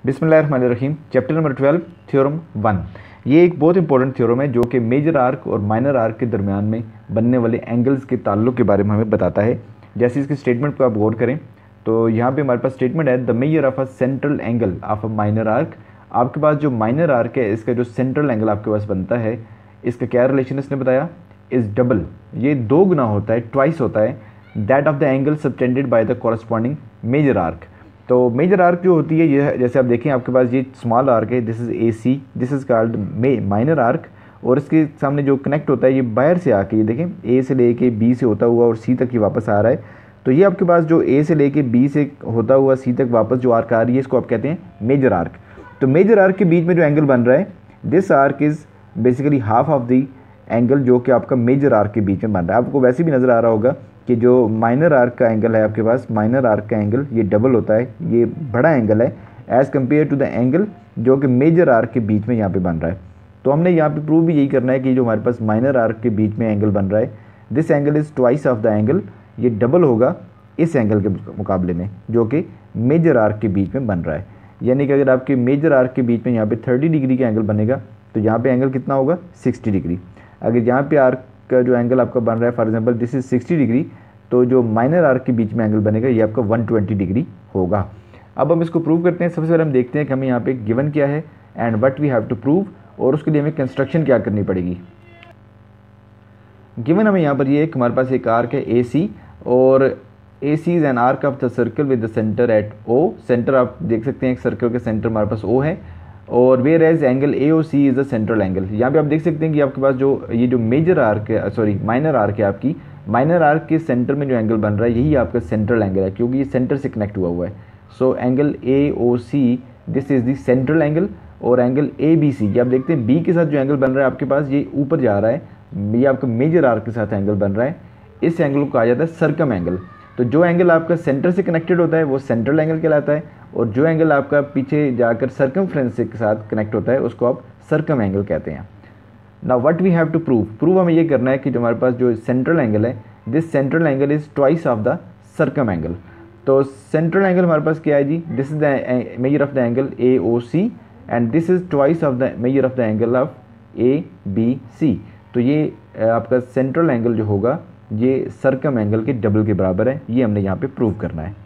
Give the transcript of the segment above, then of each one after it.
बिस्मिल्लाहिर्रहमानिर्रहीम। Chapter number 12 theorem 1। ये एक बहुत इंपॉर्टेंट थ्योरम है जो कि मेजर आर्क और माइनर आर्क के दरमियान में बनने वाले एंगल्स के ताल्लुक के बारे में हमें बताता है। जैसे इसकी स्टेटमेंट को आप गौर करें तो यहाँ पे हमारे पास स्टेटमेंट है, the major of a central angle of a minor arc. आपके पास जो माइनर आर्क है इसका जो सेंट्रल एंगल आपके पास बनता है, इसका क्या रिलेशन इसने बताया, इज़ डबल, ये दो गुना होता है, ट्वाइस होता है, that of the angle subtended by the corresponding major arc. तो मेजर आर्क जो होती है ये, जैसे आप देखें आपके पास ये स्मॉल आर्क है, this is A C, this is called minor arc, और इसके सामने जो कनेक्ट होता है ये बाहर से आके, ये देखें ए से लेके बी से होता हुआ और सी तक ये वापस आ रहा है। तो ये आपके पास जो ए से लेके बी से होता हुआ सी तक वापस जो आर्क आ रही है इसको आप कहते हैं मेजर आर्क। तो मेजर आर्क के बीच में जो एंगल बन रहा है, this arc is basically half of the angle जो कि आपका मेजर आर्क के बीच में बन रहा है। आपको वैसे भी नज़र आ रहा होगा कि जो माइनर आर्क का एंगल है आपके पास, माइनर आर्क का एंगल ये डबल होता है, ये बड़ा एंगल है as compare to the angle जो कि मेजर आर्क के बीच में यहाँ पे बन रहा है। तो हमने यहाँ पे प्रूव भी यही करना है कि जो हमारे पास माइनर आर्क के बीच में एंगल बन रहा है, this angle is twice of the angle, ये डबल होगा इस एंगल के मुकाबले में जो कि मेजर आर्क के बीच में बन रहा है। यानी कि अगर आपके मेजर आर्क के बीच में यहाँ पे 30 डिग्री का एंगल बनेगा तो यहाँ पे एंगल कितना होगा, 60 डिग्री। अगर यहाँ पे आर्क का जो एंगल आपका बन रहा है, for example this is 60 degree, तो जो माइनर आर्क के बीच में एंगल बनेगा ये आपका 120 डिग्री होगा। अब हम इसको प्रूव करते हैं। सबसे पहले हम देखते हैं कि हमें यहाँ पे गिवन क्या है and what we have to prove, और उसके लिए हमें कंस्ट्रक्शन क्या करनी पड़ेगी। गिवन हमें यहाँ पर ये एक हमारे पास एक आर्क है ए सी, और A C is an arc of the circle with the centre at O. Centre आप देख सकते हैं एक सर्कल के सेंटर हमारे पास ओ है, और whereas angle A O C is the central angle. यहाँ पे आप देख सकते हैं कि आपके पास जो ये जो मेजर आर्क है, सॉरी माइनर आर्क है, आपकी माइनर आर्क के सेंटर में जो एंगल बन रहा है यही आपका सेंट्रल एंगल है क्योंकि ये सेंटर से कनेक्ट हुआ हुआ है। So angle A O C, this is the central angle. और एंगल ए बी सी, ये आप देखते हैं बी के साथ जो एंगल बन रहा है आपके पास ये ऊपर जा रहा है, ये आपका मेजर आर्क के साथ एंगल बन रहा है, इस एंगल को कहा जाता है सर्कम एंगल। तो जो एंगल आपका सेंटर से कनेक्टेड होता है वो सेंट्रल एंगल कहलाता है, और जो एंगल आपका पीछे जाकर सर्कमफ्रेंस के साथ कनेक्ट होता है उसको आप सर्कम एंगल कहते हैं। Now what we have to prove, prove हमें ये करना है कि जो हमारे पास जो सेंट्रल एंगल है, this central angle is twice of the circum angle. तो सेंट्रल एंगल हमारे पास क्या है जी, this is the major of the angle A O C and this is twice of the major of the angle of A B C. तो ये आपका central angle जो होगा ये सर्कम एंगल के डबल के बराबर है, ये हमने यहाँ पे प्रूव करना है।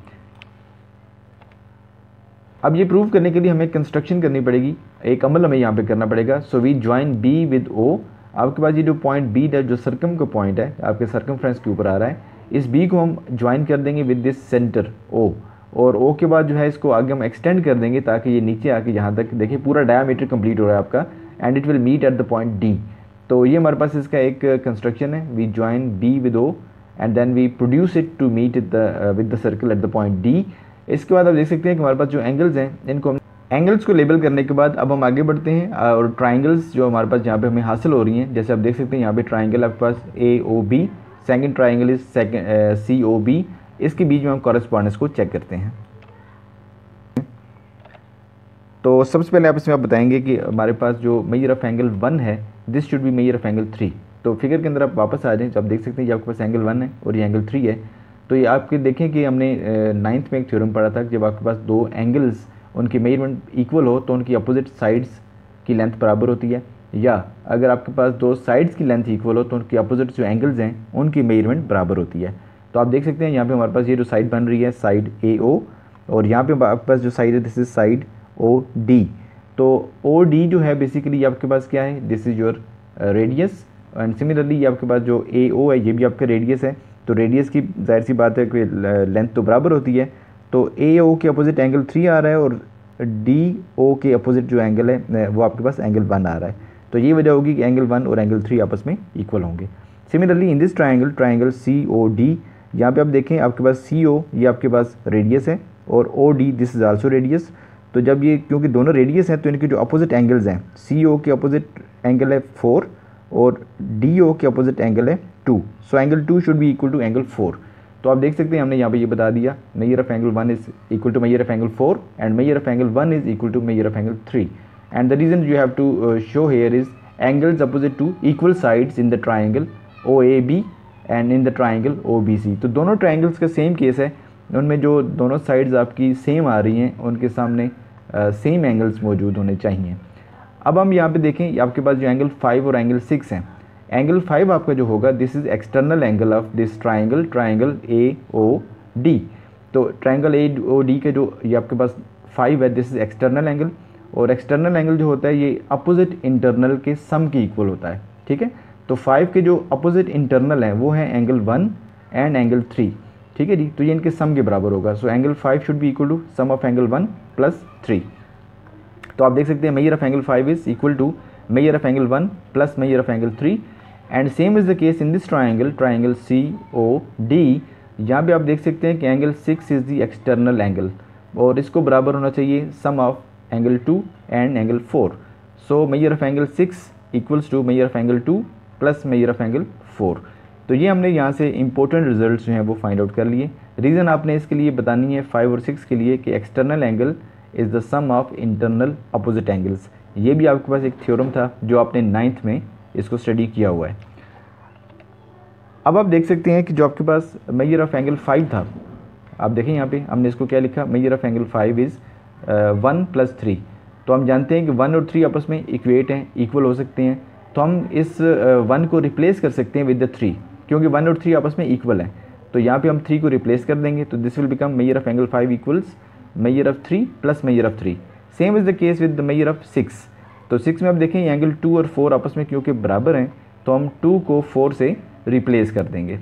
अब ये प्रूव करने के लिए हमें कंस्ट्रक्शन करनी पड़ेगी, एक अमल हमें यहाँ पे करना पड़ेगा। So we join B with O. आपके पास ये जो पॉइंट बी है जो सर्कम का पॉइंट है आपके सर्कमफ्रेंस के ऊपर आ रहा है, इस बी को हम ज्वाइन कर देंगे विद दिस सेंटर ओ, और ओ के बाद जो है इसको आगे हम एक्सटेंड कर देंगे ताकि ये नीचे आके यहाँ तक देखिए पूरा डायमीटर कंप्लीट हो रहा है आपका, and it will meet at the point D. तो ये हमारे पास इसका एक कंस्ट्रक्शन है, we join B with O and then we produce it to meet with the circle at the point D. इसके बाद आप देख सकते हैं कि हमारे पास जो एंगल्स हैं इनको एंगल्स को लेबल करने के बाद अब हम आगे बढ़ते हैं, और ट्राइंगल्स जो हमारे पास यहाँ पे हमें हासिल हो रही हैं, जैसे आप देख सकते हैं यहाँ पे ट्राइंगल आपके पास A O B, second triangle is C O B, इसके बीच में हम कॉरेस्पॉन्डेंस को चेक करते हैं। तो सबसे पहले आप इसमें आप बताएंगे कि हमारे पास जो मेजर ऑफ एंगल 1 है, this should be measure of angle 3। तो फिगर के अंदर आप वापस आ जाएं तो आप देख सकते हैं कि आपके पास एंगल 1 है और ये एंगल 3 है। तो ये आपके देखें कि हमने 9th में एक थ्योरम पढ़ा था, जब आपके पास दो एंगल्स उनकी मेजरमेंट इक्वल हो तो उनकी अपोजिट साइड्स की लेंथ बराबर होती है, या अगर आपके पास दो साइड्स की लेंथ इक्वल हो तो उनकी अपोजिट जो एंगल्स हैं उनकी मेजरमेंट बराबर होती है। तो आप देख सकते हैं यहाँ पे हमारे पास ये जो साइड बन रही है साइड ए ओ, और यहाँ पे आपके पास जो साइड है this is side O D. तो ओ डी जो है बेसिकली आपके पास क्या है, this is your radius, and similarly ये आपके पास जो ए ओ है ये भी आपका रेडियस है। तो रेडियस की जाहिर सी बात है कि लेंथ तो बराबर होती है। तो ए ओ के अपोजिट एंगल 3 आ रहा है और डी ओ के अपोजिट जो एंगल है वो आपके पास एंगल 1 आ रहा है। तो ये वजह होगी कि एंगल 1 और एंगल 3 आपस में इक्वल होंगे। Similarly in this triangle, triangle C O D, यहाँ पे आप देखें आपके पास सी ओ ये आपके पास रेडियस है और O D this is also radius. तो जब ये क्योंकि दोनों रेडियस हैं तो इनके जो अपोजिट एंगल्स हैं, सी ओ के अपोजिट एंगल है 4 और डी ओ के अपोजिट एंगल है 2। So angle 2 should be equal to angle 4। तो आप देख सकते हैं हमने यहाँ पे ये बता दिया, measure of angle 1 is equal to measure of angle 4 and measure of angle 1 is equal to measure of angle 3। And the reason you have to show here is angles opposite to equal sides in the triangle O A B and in the triangle O B C. तो दोनों triangles का same case है, उनमें जो दोनों sides आपकी same आ रही हैं उनके सामने सेम एंगल्स मौजूद होने चाहिए। अब हम यहाँ पे देखें, आपके पास जो एंगल 5 और एंगल 6 हैं, एंगल 5 आपका जो होगा, this is external angle of this triangle A O D. तो ट्राइंगल ए ओ डी के जो ये आपके पास 5 है, दिस इज़ एक्सटर्नल एंगल, और एक्सटर्नल एंगल जो होता है ये अपोजिट इंटरनल के सम के इक्वल होता है, ठीक है। तो 5 के जो अपोजिट इंटरनल हैं वो हैं एंगल 1 एंड एंगल 3, ठीक है जी। तो ये इनके सम के बराबर होगा। So angle 5 should be equal to sum of angle 1 plus 3। तो आप देख सकते हैं measure of angle 5 is equal to measure of angle 1 plus measure of angle 3, and same is the case in this triangle C O D. यहाँ पे आप देख सकते हैं कि angle 6 is the external angle, और इसको बराबर होना चाहिए sum of angle 2 and angle 4। So measure of angle 6 equals to measure of angle 2 plus measure of angle 4। तो ये हमने यहाँ से इंपॉर्टेंट रिजल्ट्स जो हैं वो फाइंड आउट कर लिए। रीज़न आपने इसके लिए बतानी है 5 और 6 के लिए कि external angle is the sum of internal opposite angles. ये भी आपके पास एक थ्योरम था जो आपने 9th में इसको स्टडी किया हुआ है। अब आप देख सकते हैं कि जो आपके पास मेजर ऑफ एंगल 5 था, आप देखें यहाँ पे हमने इसको क्या लिखा, measure of angle 5 is 1 plus 3। तो हम जानते हैं कि 1 और 3 आपस में इक्वेट हैं, इक्वल हो सकते हैं। तो हम इस 1 को रिप्लेस कर सकते हैं विद द 3, क्योंकि 1 और 3 आपस में इक्वल हैं। तो यहाँ पे हम 3 को रिप्लेस कर देंगे, तो this will become measure of angle 5 equals measure of 3 plus measure of 3। Same is the case with the major of 6। तो 6 में आप देखें एंगल 2 और 4 आपस में क्योंकि बराबर हैं, तो हम 2 को 4 से रिप्लेस कर देंगे।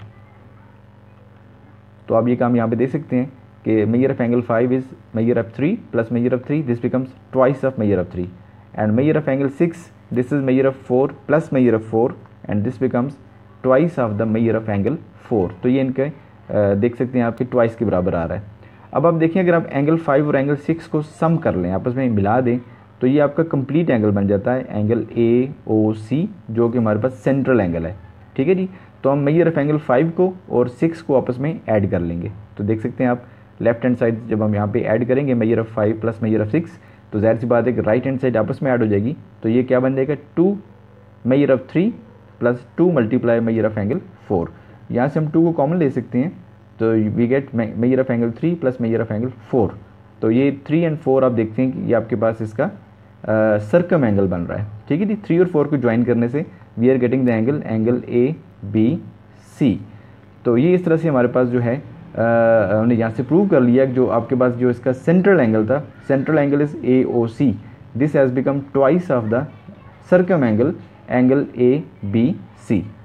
तो आप ये काम यहाँ पे देख सकते हैं कि measure of angle 5 is measure of 3 plus measure of 3, this becomes twice of measure of 3, and measure of angle 6 this is measure of 4 plus measure of 4, and this becomes twice of the measure of angle 4। तो ये इनके देख सकते हैं आपके twice के बराबर आ रहा है। अब आप देखिए अगर आप एंगल 5 और एंगल 6 को सम कर लें, आपस में मिला दें, तो ये आपका कंप्लीट एंगल बन जाता है एंगल ए ओ सी, जो कि हमारे पास सेंट्रल एंगल है, ठीक है जी। तो हम मेजर ऑफ एंगल 5 को और 6 को आपस में ऐड कर लेंगे। तो देख सकते हैं आप लेफ्ट हैंड साइड जब हम यहाँ पे ऐड करेंगे measure of 5 plus measure of 6, तो ज़ाहिर सी बात है कि राइट हैंड साइड आपस में ऐड हो जाएगी। तो ये क्या बन जाएगा, 2 measure of 3 plus 2 multiply measure of angle 4। यहाँ से हम 2 को कॉमन ले सकते हैं, तो we get measure of angle 3 plus measure of angle 4। तो ये 3 एंड 4 आप देखते हैं कि ये आपके पास इसका सर्कम एंगल बन रहा है, ठीक है जी। 3 और 4 को ज्वाइन करने से we are getting the angle A B C. तो ये इस तरह से हमारे पास जो है हमने यहाँ से प्रूव कर लिया कि जो आपके पास जो इसका सेंट्रल एंगल था, central angle is A O C, this has become twice of the circum angle A B C.